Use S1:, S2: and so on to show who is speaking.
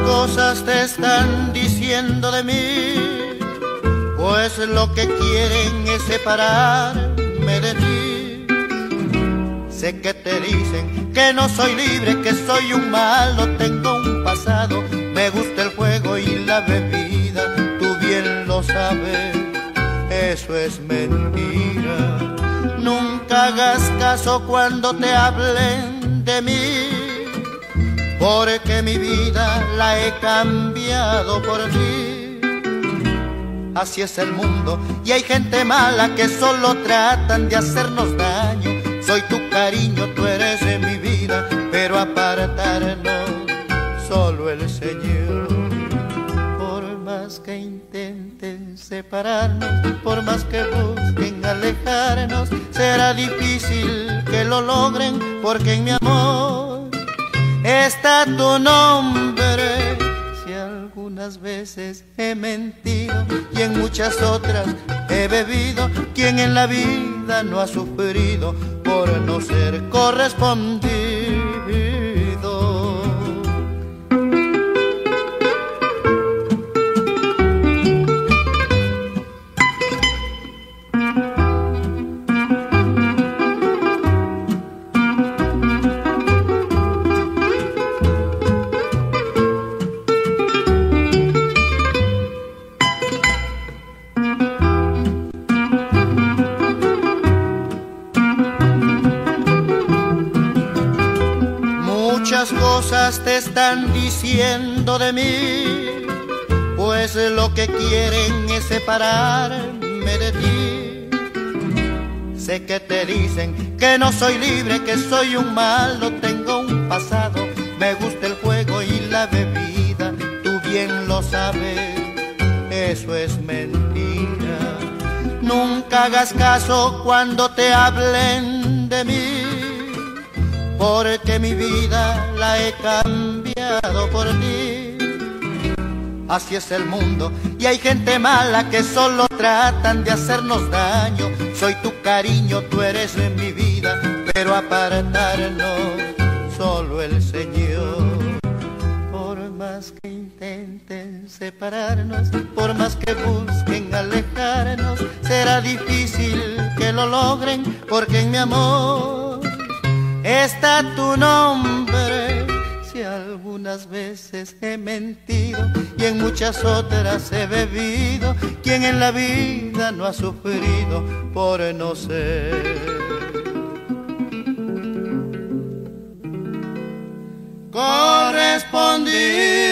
S1: cosas te están diciendo de mí, pues lo que quieren es separarme de ti. Sé que te dicen que no soy libre, que soy un malo, tengo un pasado, me gusta el juego y la bebida, tú bien lo sabes, eso es mentira. Nunca hagas caso cuando te hablen de mí, porque mi vida la he cambiado por ti. Así es el mundo y hay gente mala que solo tratan de hacernos daño. Soy tu cariño, tú eres de mi vida, pero apartarnos solo el Señor. Por más que intenten separarnos, por más que busquen alejarnos, será difícil que lo logren, porque en mi amor está tu nombre. Si algunas veces he mentido y en muchas otras he bebido, ¿quién en la vida no ha sufrido por no ser correspondido? Muchas cosas te están diciendo de mí, pues lo que quieren es separarme de ti. Sé que te dicen que no soy libre, que soy un malo, tengo un pasado, me gusta el juego y la bebida, tú bien lo sabes, eso es mentira. Nunca hagas caso cuando te hablen de mí, porque mi vida la he cambiado por ti. Así es el mundo y hay gente mala que solo tratan de hacernos daño. Soy tu cariño, tú eres de mi vida, pero apartarnos solo el Señor. Por más que intenten separarnos, por más que busquen alejarnos, será difícil que lo logren, porque en mi amor está tu nombre. Si algunas veces he mentido y en muchas otras he bebido, ¿quién en la vida no ha sufrido por no ser correspondido?